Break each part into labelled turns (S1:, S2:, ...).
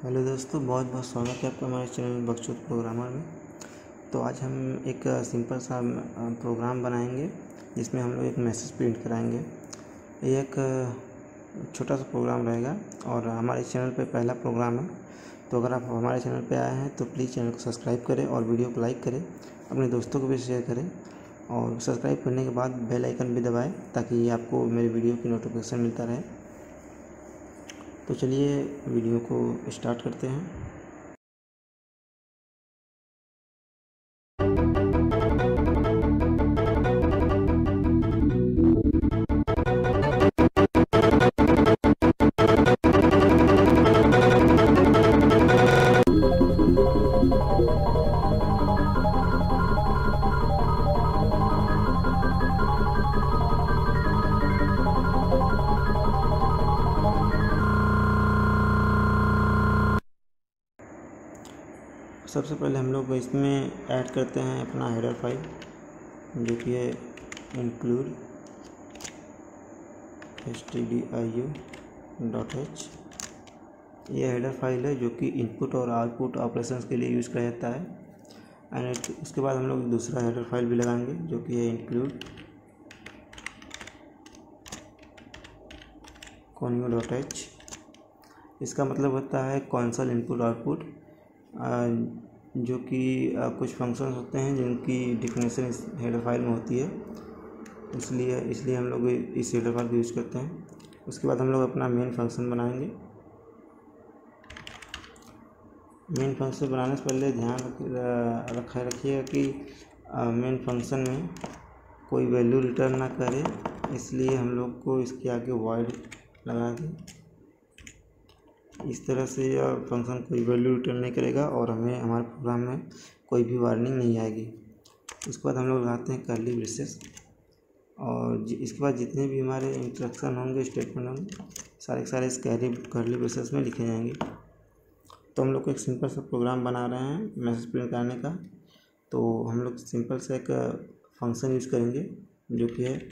S1: Hello दोस्तों, बहुत बहुत स्वागत है आपका हमारे चैनल बख्शोद प्रोग्रामर में। तो आज हम एक सिंपल सा प्रोग्राम बनाएंगे जिसमें हम लोग एक मैसेज प्रिंट कराएंगे। ये एक छोटा सा प्रोग्राम रहेगा और हमारे चैनल पे पहला प्रोग्राम है। तो अगर आप हमारे चैनल पे आए हैं तो प्लीज़ चैनल को सब्सक्राइब करें और वीडियो को लाइक करें, अपने दोस्तों को भी शेयर करें और सब्सक्राइब करने के बाद बेल आइकन भी दबाएँ ताकि आपको मेरे वीडियो की नोटिफिकेशन मिलता रहे। तो चलिए वीडियो को स्टार्ट करते हैं। सबसे पहले हम लोग इसमें ऐड करते हैं अपना हेडर फाइल जो कि है include stdio.h। ये हेडर फाइल है जो कि इनपुट और आउटपुट ऑपरेशंस के लिए यूज़ किया जाता है। एंड उसके बाद हम लोग दूसरा हेडर फाइल भी लगाएंगे जो कि है include congu.h। इसका मतलब होता है कॉन्सोल इनपुट आउटपुट, जो कि कुछ फंक्शंस होते हैं जिनकी डिफिनेशन इस हेडर फाइल में होती है, इसलिए हम लोग इस हेडर फाइल को यूज़ करते हैं। उसके बाद हम लोग अपना मेन फंक्शन बनाएंगे। मेन फंक्शन बनाने से पहले ध्यान रखिएगा कि मेन फंक्शन में कोई वैल्यू रिटर्न ना करे, इसलिए हम लोग को इसके आगे वॉइड लगा दें। इस तरह से यह फंक्शन कोई वैल्यू रिटर्न नहीं करेगा और हमें हमारे प्रोग्राम में कोई भी वार्निंग नहीं आएगी। उसके बाद हम लोग लगाते हैं कर्ली ब्रेसेस और इसके बाद जितने भी हमारे इंस्ट्रक्शन होंगे, स्टेटमेंट होंगे, सारे इस कर्ली ब्रेसेस में लिखे जाएंगे। तो हम लोग को एक सिंपल सा प्रोग्राम बना रहे हैं मैसेज प्रिंट करने का। तो हम लोग सिंपल सा एक फंक्शन यूज़ करेंगे जो कि है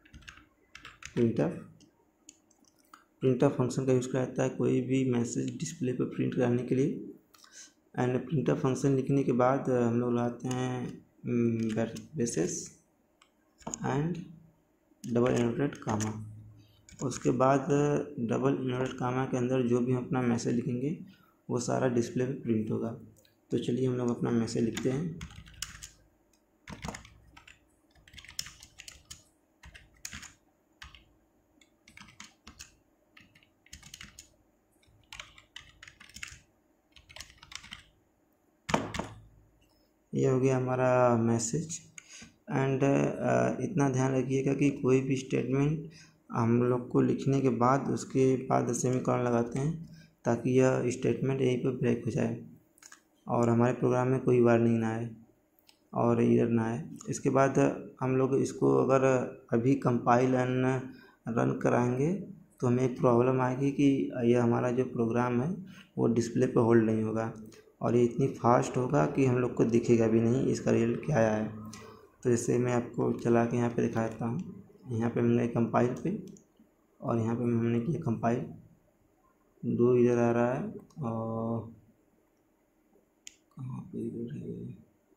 S1: प्रिंटफ फंक्शन का यूज़ किया जाता है कोई भी मैसेज डिस्प्ले पर प्रिंट करने के लिए। एंड प्रिंटफ फंक्शन लिखने के बाद हम लोग लाते हैं braces and double inverted comma. उसके बाद डबल इनवर्टेड कामा के अंदर जो भी हम अपना मैसेज लिखेंगे वो सारा डिस्प्ले पे प्रिंट होगा। तो चलिए हम लोग अपना मैसेज लिखते हैं। ये हो गया हमारा मैसेज। एंड इतना ध्यान रखिएगा कि कोई भी स्टेटमेंट हम लोग को लिखने के बाद उसके बाद सेमीकोलन लगाते हैं ताकि यह स्टेटमेंट यहीं पर ब्रेक हो जाए और हमारे प्रोग्राम में कोई वार्निंग ना आए और एरर ना आए। इसके बाद हम लोग इसको अगर अभी कंपाइल एंड रन कराएंगे तो हमें एक प्रॉब्लम आएगी कि यह हमारा जो प्रोग्राम है वो डिस्प्ले पर होल्ड नहीं होगा और ये इतनी फास्ट होगा कि हम लोग को दिखेगा भी नहीं इसका रिजल्ट क्या आया है। तो जैसे मैं आपको चला के यहाँ पे दिखा देता हूँ। यहाँ पे हमने कंपाइल पे और यहाँ पे हमने किया कंपाइल, 2 इधर आ रहा है और कहाँ पे इधर है,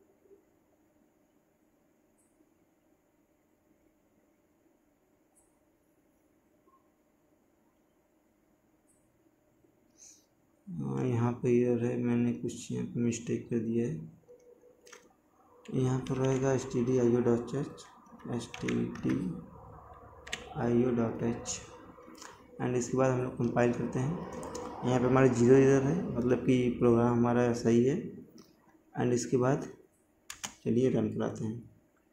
S1: यहाँ पे इधर है, मैंने कुछ यहाँ पे मिस्टेक कर दिया है। यहाँ पर रहेगा stdio.h एंड इसके बाद हम लोग कंपाइल करते हैं। यहाँ पे हमारे 0 इधर है, मतलब कि प्रोग्राम हमारा सही है। एंड इसके बाद चलिए रन कराते हैं।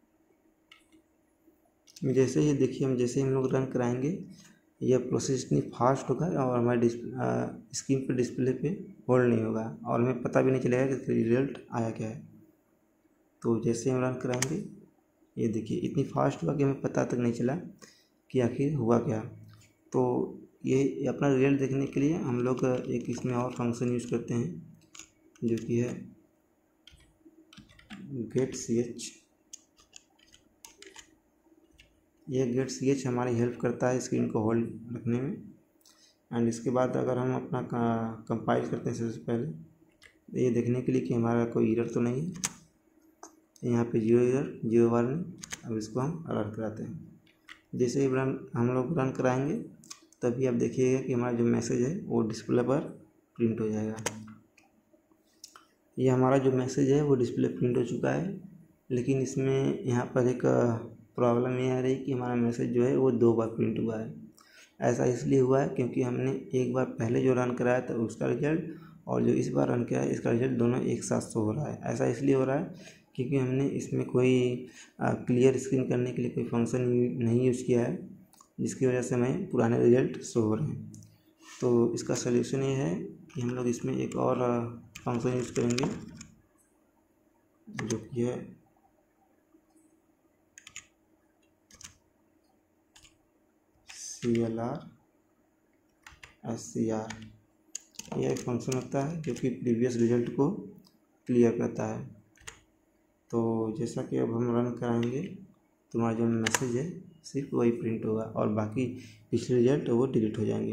S1: जैसे ही देखिए हम लोग रन कराएंगे यह प्रोसेस इतनी फास्ट होगा और हमारे स्क्रीन पर डिस्प्ले पे होल्ड नहीं होगा और हमें पता भी नहीं चलेगा कि इसका रिजल्ट आया क्या है। तो जैसे हम रन कराएंगे ये देखिए इतनी फास्ट हुआ कि हमें पता तक नहीं चला कि आखिर हुआ क्या। तो ये अपना रिजल्ट देखने के लिए हम लोग एक इसमें और फंक्शन यूज़ करते हैं जो कि है गेट ch। यह गेट ch हमारी हेल्प करता है स्क्रीन को होल्ड रखने में। एंड इसके बाद अगर हम अपना कंपाइल करते हैं सबसे पहले ये देखने के लिए कि हमारा कोई एरर तो नहीं है। यहाँ पे जीरो एरर, जीरो वार्निंग। अब इसको हम रन कराते हैं। जैसे ही हम लोग रन कराएंगे तभी आप देखिएगा कि हमारा जो मैसेज है वो डिस्प्ले पर प्रिंट हो जाएगा। ये हमारा जो मैसेज है वो डिस्प्ले प्रिंट हो चुका है, लेकिन इसमें यहाँ पर एक प्रॉब्लम ये आ रही कि हमारा मैसेज जो है वो 2 बार प्रिंट हुआ है। ऐसा इसलिए हुआ है क्योंकि हमने एक बार पहले जो रन कराया था उसका रिजल्ट और जो इस बार रन किया है इसका रिजल्ट दोनों एक साथ शो हो रहा है। ऐसा इसलिए हो रहा है क्योंकि हमने इसमें कोई क्लियर स्क्रीन करने के लिए कोई फंक्शन नहीं यूज़ किया है, जिसकी वजह से हमें पुराने रिजल्ट शो हो रहे हैं। तो इसका सलूशन ये है कि हम लोग इसमें एक और फंक्शन यूज़ करेंगे जो कि है CLR। यह एक फंक्शन होता है जो कि प्रीवियस रिजल्ट को क्लियर करता है। तो जैसा कि अब हम रन कराएंगे तो हमारा जो मैसेज है सिर्फ वही प्रिंट होगा और बाकी पिछले रिजल्ट वो डिलीट हो जाएंगे।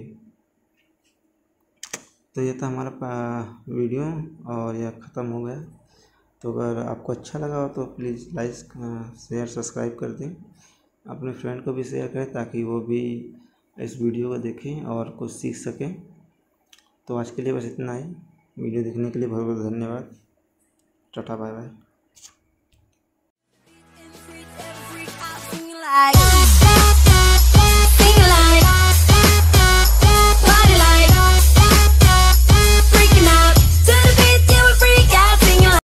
S1: तो ये था हमारा वीडियो और यह ख़त्म हो गया। तो अगर आपको अच्छा लगा हो तो प्लीज़ लाइक शेयर सब्सक्राइब कर दें, अपने फ्रेंड को भी शेयर करें ताकि वो भी इस वीडियो को देखें और कुछ सीख सकें। तो आज के लिए बस इतना ही। वीडियो देखने के लिए बहुत बहुत धन्यवाद। Tata bye bye.